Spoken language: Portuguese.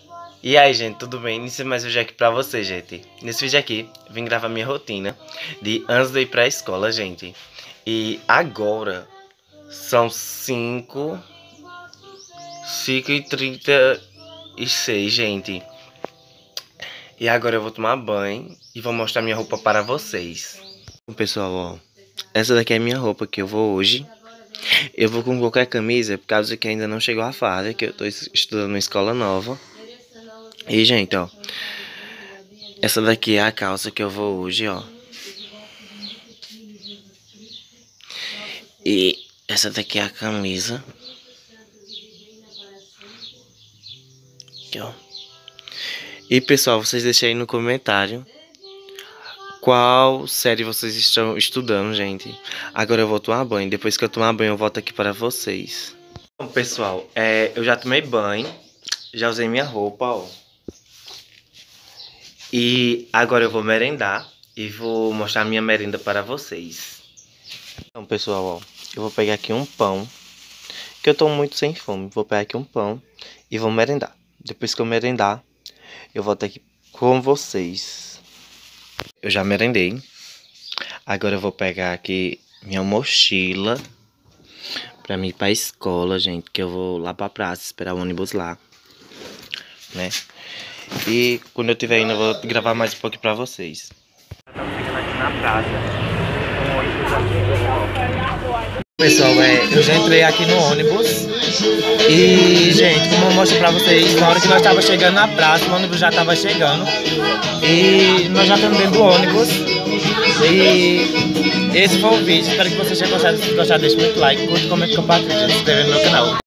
E aí, gente, tudo bem? Inicio mais um vídeo aqui pra vocês, gente. Nesse vídeo aqui, vim gravar minha rotina de antes de ir pra escola, gente. E agora são 5h36, gente. E agora eu vou tomar banho e vou mostrar minha roupa para vocês. Pessoal, ó, essa daqui é a minha roupa que eu vou hoje. Eu vou com qualquer camisa, por causa que ainda não chegou a fase, que eu tô estudando uma escola nova. E, gente, ó, essa daqui é a calça que eu vou hoje, ó. E essa daqui é a camisa. Aqui, ó. E, pessoal, vocês deixem aí no comentário qual série vocês estão estudando, gente. Agora eu vou tomar banho. Depois que eu tomar banho, eu volto aqui para vocês. Bom, pessoal, eu já tomei banho. Já usei minha roupa, ó. E agora eu vou merendar e vou mostrar minha merenda para vocês. Então, pessoal, ó, eu vou pegar aqui um pão, que eu tô muito sem fome. Vou pegar aqui um pão e vou merendar. Depois que eu merendar, eu volto aqui com vocês. Eu já merendei. Agora eu vou pegar aqui minha mochila pra mim ir pra escola, gente, que eu vou lá pra praça esperar o ônibus lá, né? E quando eu estiver indo, eu vou gravar mais um pouquinho pra vocês. Estamos chegando aqui na praça. Pessoal, eu já entrei aqui no ônibus. E, gente, como eu mostro pra vocês, na hora que nós estávamos chegando na praça, o ônibus já estava chegando. E nós já estamos dentro do ônibus. E esse foi o vídeo. Espero que vocês tenham gostado. Se gostar, deixe muito like, curte, comenta, compartilhe, se inscreva no meu canal.